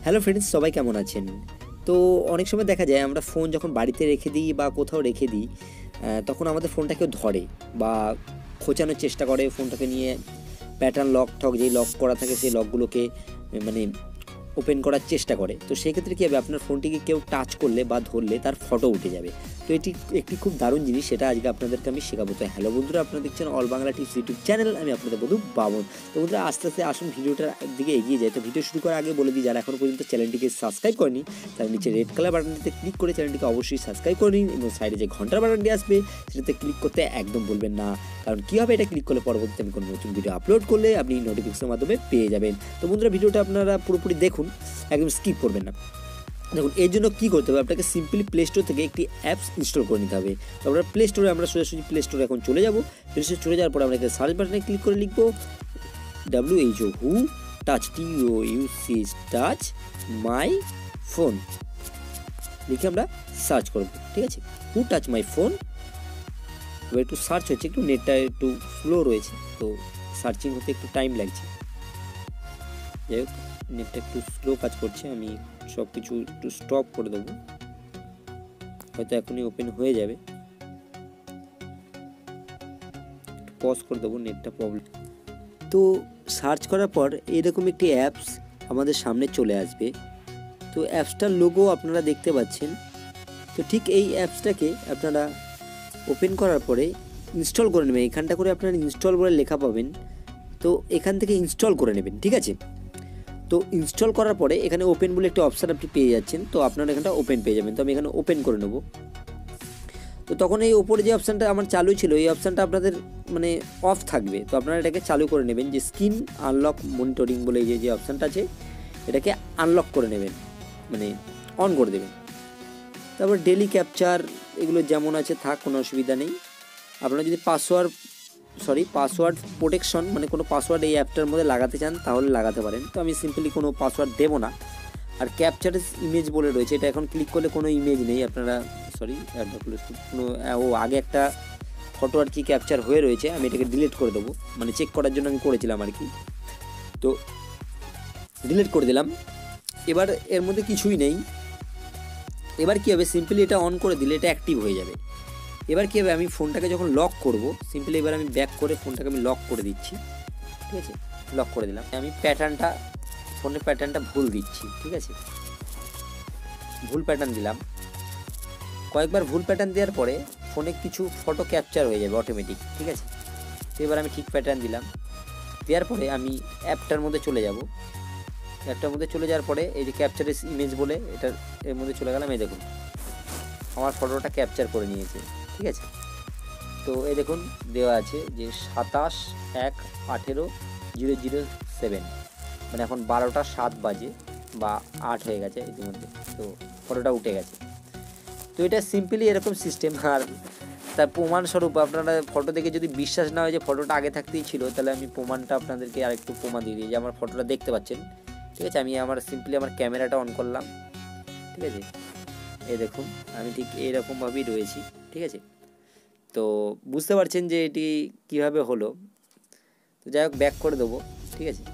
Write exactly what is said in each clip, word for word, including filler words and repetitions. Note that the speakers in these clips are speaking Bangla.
হ্যালো ফ্রেন্ডস, সবাই কেমন আছেন? তো অনেক সময় দেখা যায় আমরা ফোন যখন বাড়িতে রেখে দিই বা কোথাও রেখে দিই, তখন আমাদের ফোনটা কেউ ধরে বা খোঁচানোর চেষ্টা করে। ফোনটাকে নিয়ে প্যাটার্ন লক ঠক যেই লক করা থাকে সেই লকগুলোকে মানে ওপেন করার চেষ্টা করে। তো সেক্ষেত্রে কী হবে, আপনার ফোনটিকে কেউ টাচ করলে বা ধরলে তার ফটো উঠে যাবে। তো এটি একটি খুব দারুণ জিনিস, সেটা আজকে আপনাদেরকে আমি শেখাবো। তো হ্যালো বন্ধুরা, আপনারা দেখছেন all Bangla tips YouTube channel. আমি আপনাদের বন্ধু বাবন। তো বন্ধুরা, আস্তে আস্তে আসুন ভিডিওটার দিকে এগিয়ে যায়। তো ভিডিও শুরু করার আগে বলে দিই, যারা এখনও পর্যন্ত চ্যানেলটিকে সাবস্ক্রাইব করেনি তারা নিচে রেড কালার বাটনটিতে ক্লিক করে চ্যানেলটিকে অবশ্যই সাবস্ক্রাইব করে নিন, এবং সাইডে যে ঘন্টার বাটনটি আসবে সেটাতে ক্লিক করতে একদম বলবেন না। কারণ কী হবে, এটা ক্লিক করলে পরবর্তীতে আমি কোনো নতুন ভিডিও আপলোড করলে আপনি নোটিফিকেশনের মাধ্যমে পেয়ে যাবেন। তো বন্ধুরা, ভিডিওটা আপনারা পুরোপুরি দেখুন, একদম স্কিপ করবেন না। দেখুন, এর জন্য কী করতে হবে, আপনাকে সিম্পলি প্লে স্টোর থেকে একটি অ্যাপস ইনস্টল করে নিতে হবে। তো আমরা প্লে স্টোরে আমরা সোজাসুজি প্লে স্টোরে এখন চলে যাব। প্লে স্টোরে চলে যাওয়ার পর আমরা এখানে সার্চ বাটনে ক্লিক করে লিখব W H O who touch T O U C touch my phone লিখে আমরা সার্চ করব। ঠিক আছে, হু টাচ মাই ফোন। এবার একটু সার্চ হচ্ছে, একটু নেটটা একটু স্লো রয়েছে, তো সার্চিং হতে একটু টাইম লাগছে। যাই হোক, নেটটা একটু স্লো কাজ করছে, আমি সব কিছু একটু স্টপ করে দেবো, হয়তো এখনই ওপেন হয়ে যাবে। পজ করে দেবো, নেটটা প্রবলেম। তো সার্চ করার পর এরকম একটি অ্যাপস আমাদের সামনে চলে আসবে। তো অ্যাপসটার লোগো আপনারা দেখতে পাচ্ছেন। তো ঠিক এই অ্যাপসটাকে আপনারা ওপেন করার পরে ইনস্টল করে নেবেন। এখানটা করে আপনারা ইনস্টল বলে লেখা পাবেন, তো এখান থেকে ইনস্টল করে নেবেন। ঠিক আছে, তো ইনস্টল করার পরে এখানে ওপেন বলে একটা অপশান আপনি পেয়ে যাচ্ছেন। তো আপনারা এখানটা ওপেন পেয়ে যাবেন। তো আমি এখানে ওপেন করে নেব। তো তখন এই ওপরে যে অপশানটা আমার চালু ছিল, এই অপশানটা আপনাদের মানে অফ থাকবে। তো আপনারা এটাকে চালু করে নেবেন, যে স্ক্রিন আনলক মনিটরিং বলে যে যে অপশানটা আছে, এটাকে আনলক করে নেবেন, মানে অন করে দেবেন। তারপর ডেলি ক্যাপচার এগুলো যেমন আছে থাক, কোনো অসুবিধা নেই। আপনারা যদি পাসওয়ার্ড সরি পাসওয়ার্ড প্রোটেকশন মানে কোনো পাসওয়ার্ড এই অ্যাপটার মধ্যে লাগাতে চান তাহলে লাগাতে পারেন। তো আমি সিম্পলি কোনো পাসওয়ার্ড দেবো না। আর ক্যাপচার ইমেজ বলে রয়েছে, এটা এখন ক্লিক করলে কোনো ইমেজ নেই। আপনারা সরি কোনো ও আগে একটা ফটো আর কি ক্যাপচার হয়ে রয়েছে, আমি এটাকে ডিলিট করে দেবো, মানে চেক করার জন্য আমি করেছিলাম আর কি। তো ডিলিট করে দিলাম। এবার এর মধ্যে কিছুই নেই। এবার কী হবে, সিম্পলি এটা অন করে দিলে এটা অ্যাক্টিভ হয়ে যাবে। এবার কী হবে, আমি ফোনটাকে যখন লক করব, সিম্পলি এবার আমি ব্যাক করে ফোনটাকে আমি লক করে দিচ্ছি। ঠিক আছে, লক করে দিলাম। আমি প্যাটার্নটা ফোনের প্যাটার্নটা ভুল দিচ্ছি। ঠিক আছে, ভুল প্যাটার্ন দিলাম। কয়েকবার ভুল প্যাটার্ন দেওয়ার পরে ফোনে কিছু ফটো ক্যাপচার হয়ে যাবে অটোমেটিক। ঠিক আছে, তো এবার আমি ঠিক প্যাটার্ন দিলাম। দেওয়ার পরে আমি অ্যাপটার মধ্যে চলে যাব। অ্যাপটার মধ্যে চলে যাওয়ার পরে এই যে ক্যাপচার ইমেজ বলে এটার এর মধ্যে চলে গেলাম। এই দেখুন, আমার ফটোটা ক্যাপচার করে নিয়েছে। ঠিক আছে, তো এই দেখুন দেওয়া আছে যে সাতাশ এক আঠেরো জিরো জিরো সেভেন, মানে এখন বারোটা সাত বাজে বা আট হয়ে গেছে ইতিমধ্যে। তো ফটোটা উঠে গেছে। তো এটা সিম্পলি এরকম সিস্টেম। আর তার প্রমাণস্বরূপ আপনারা ফটো দেখে যদি বিশ্বাস না হয় যে ফটোটা আগে থাকতেই ছিল, তাহলে আমি প্রমাণটা আপনাদেরকে আরেকটু প্রমাণ দিয়ে দিই, যে আমার ফটোটা দেখতে পাচ্ছেন। ঠিক আছে, আমি আমার সিম্পলি আমার ক্যামেরাটা অন করলাম। ঠিক আছে, এই দেখুন আমি ঠিক এইরকমভাবেই রয়েছি। ঠিক আছে, তো বুঝতে পারছেন যে এটি কিভাবে হলো। তো যাই হোক, ব্যাক করে দেবো। ঠিক আছে,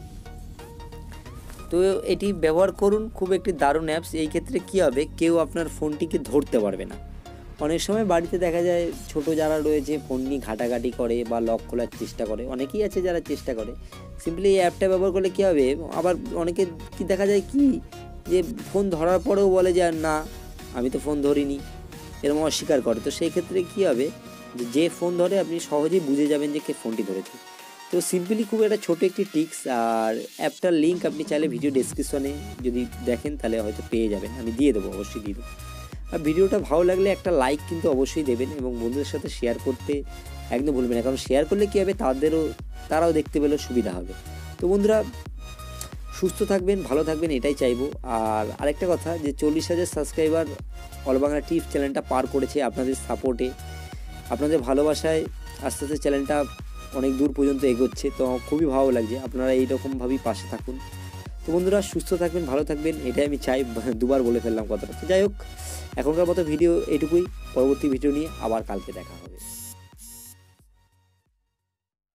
তো এটি ব্যবহার করুন, খুব একটি দারুণ অ্যাপস। এই ক্ষেত্রে কী হবে, কেউ আপনার ফোনটিকে ধরতে পারবে না। অনেক সময় বাড়িতে দেখা যায় ছোট যারা রয়েছে ফোন নিয়ে ঘাটাঘাটি করে বা লক খোলার চেষ্টা করে, অনেকেই আছে যারা চেষ্টা করে। সিম্পলি এই অ্যাপটা ব্যবহার করলে কী হবে, আবার অনেকে কি দেখা যায় কি যে ফোন ধরার পরেও বলে যে না আমি তো ফোন ধরিনি, এরকম অস্বীকার করে। তো সেই ক্ষেত্রে কী হবে, যে ফোন ধরে আপনি সহজেই বুঝে যাবেন যে কে ফোনটি ধরেছে। তো সিম্পলি খুব একটা ছোটো একটি টিক্স। আর অ্যাপটার লিঙ্ক আপনি চাইলে ভিডিও ডেসক্রিপশনে যদি দেখেন তাহলে হয়তো পেয়ে যাবেন, আমি দিয়ে দেবো, অবশ্যই দিয়ে দেবো। আর ভিডিওটা ভালো লাগলে একটা লাইক কিন্তু অবশ্যই দেবেন, এবং বন্ধুদের সাথে শেয়ার করতে একদম ভুলবেন না। কারণ শেয়ার করলে কী হবে, তাদেরও তারাও দেখতে পেলেও সুবিধা হবে। তো বন্ধুরা, সুস্থ থাকবেন, ভালো থাকবেন, এটাই চাইবো। আর আরেকটা কথা, যে চল্লিশ হাজার সাবস্ক্রাইবার অল বাংলা টিপস চ্যানেলটা পার করেছে আপনাদের সাপোর্টে, আপনাদের ভালোবাসায় আস্তে আস্তে চ্যানেলটা অনেক দূর পর্যন্ত এগোচ্ছে। তো খুবই ভালো লাগছে, আপনারা এইরকমভাবেই পাশে থাকুন। তো বন্ধুরা, সুস্থ থাকবেন, ভালো থাকবেন, এটাই আমি চাই। দুবার বলে ফেললাম কথাটা। তো যাই হোক, এখনকার মতো ভিডিও এটুকুই। পরবর্তী ভিডিও নিয়ে আবার কালকে দেখা হবে।